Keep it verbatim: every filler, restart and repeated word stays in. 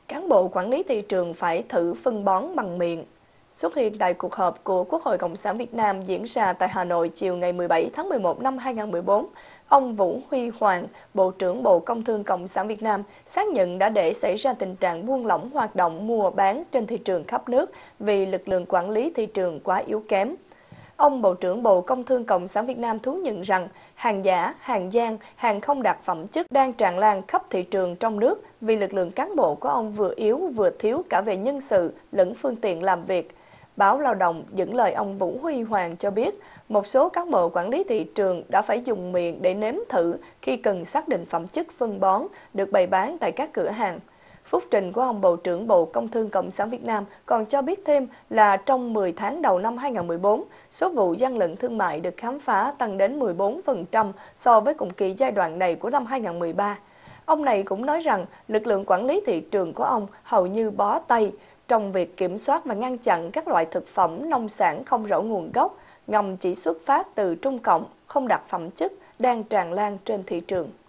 Cán bộ quản lý thị trường phải thử phân bón bằng miệng. Xuất hiện tại cuộc họp của Quốc hội Cộng sản Việt Nam diễn ra tại Hà Nội chiều ngày mười bảy tháng mười một năm hai nghìn không trăm mười bốn, ông Vũ Huy Hoàng, Bộ trưởng Bộ Công Thương Cộng sản Việt Nam, xác nhận đã để xảy ra tình trạng buông lỏng hoạt động mua bán trên thị trường khắp nước vì lực lượng quản lý thị trường quá yếu kém. Ông Bộ trưởng Bộ Công Thương Cộng sản Việt Nam thú nhận rằng hàng giả, hàng gian, hàng không đạt phẩm chất đang tràn lan khắp thị trường trong nước vì lực lượng cán bộ của ông vừa yếu vừa thiếu cả về nhân sự lẫn phương tiện làm việc. Báo Lao động dẫn lời ông Vũ Huy Hoàng cho biết, một số cán bộ quản lý thị trường đã phải dùng miệng để nếm thử khi cần xác định phẩm chất phân bón được bày bán tại các cửa hàng. Phúc trình của ông Bộ trưởng Bộ Công Thương Cộng sản Việt Nam còn cho biết thêm là trong mười tháng đầu năm hai nghìn không trăm mười bốn, số vụ gian lận thương mại được khám phá tăng đến mười bốn phần trăm so với cùng kỳ giai đoạn này của năm hai nghìn không trăm mười ba. Ông này cũng nói rằng lực lượng quản lý thị trường của ông hầu như bó tay trong việc kiểm soát và ngăn chặn các loại thực phẩm nông sản không rõ nguồn gốc, ngầm chỉ xuất phát từ Trung Cộng, không đạt phẩm chất, đang tràn lan trên thị trường.